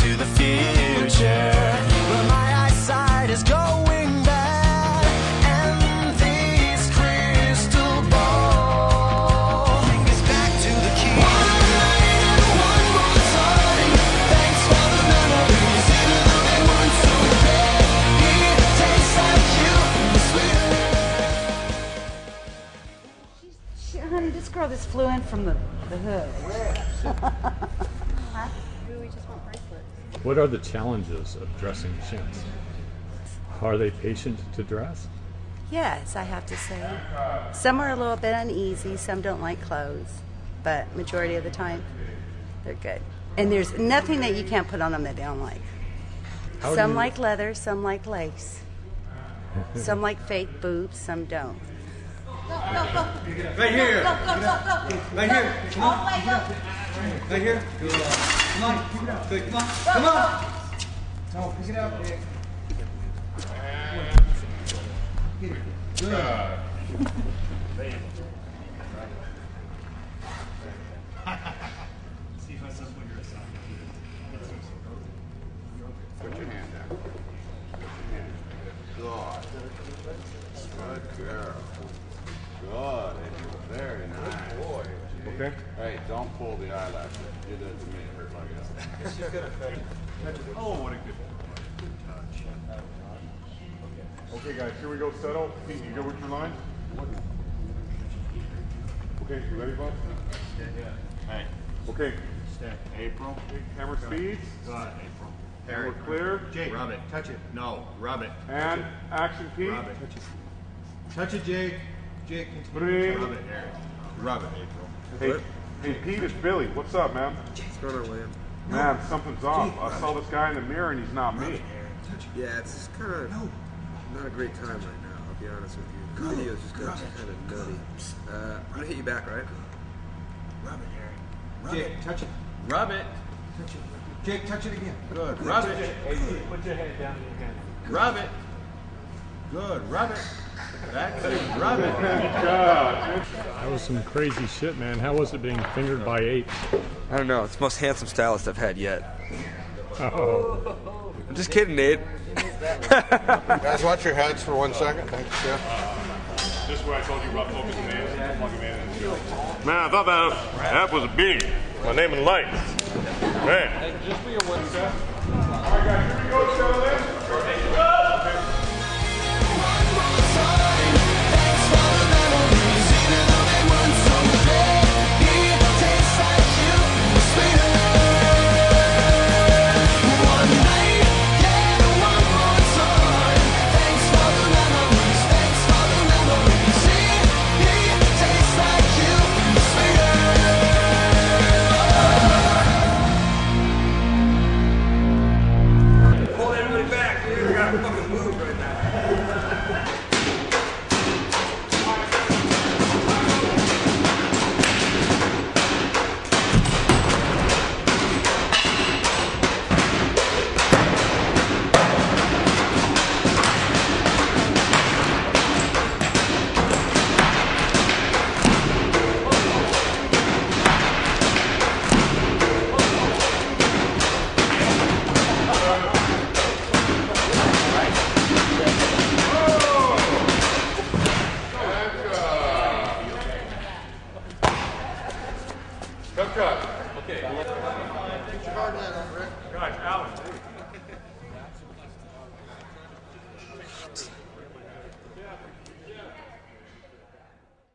into the future. But my eyesight is going bad, and these crystal balls bring us back to the key. One night and one more time. Thanks for the memories, even though they weren't so great. It tastes like you, sweeter. Honey, this girl just flew in from the hood. Huh? We just want bracelets. What are the challenges of dressing chimps? Are they patient to dress? Yes, I have to say. Some are a little bit uneasy, some don't like clothes, but majority of the time, they're good. And there's nothing that you can't put on them that they don't like. Some like leather, some like lace. Some like fake boobs, some don't. Right here. Right here. Come on. Right here. Good. Come on. Keep it up. Good. Come on. Come on. No, pick it up. Get it. Good. See if I said what you're assigning. Put your hand down. Good girl. Good. Very nice. Boy. Okay. Hey, don't pull the eyelashes. You did it to me. It hurt like that. Oh, what a good touch. Okay, guys, here we go. Settle. Pete, you go with your line? Okay, you ready, bud? Yeah. Hey. Okay. Step. April. Camera speeds. Good, April. We're clear. Jake. Rub it. Touch it. No. Rub it. And action, Pete. Rub it. Touch it, Jake. Jake, Three. rub it, Eric. Rub it, April. Hey, Pete, it's Billy. What's up, man? What's going on, William? Man, something's off. I saw this guy in the mirror and he's not me. Yeah, it's just kind of not a great time right now, I'll be honest with you. The video's just kind of nutty. I'm going to hit you back, right? Rub it, Eric. Jake, touch it. Rub it. Touch it. Jake, touch it again. Good. Rub it. Put your head down in your hand. Rub it. Good. Rub it. That's it. Rub it. That was some crazy shit, man. How was it being fingered by apes? I don't know. It's the most handsome stylist I've had yet. Oh. I'm just kidding, Nate. Guys, watch your heads for 1 second. Thanks, Jeff. This is where I told you rough focus man. Plug him in and chill. Man, I thought that was big. My name in lights. Man. Just be a one step. All right, guys, here we go. Settle in. Cut. Okay. Guys, Alan.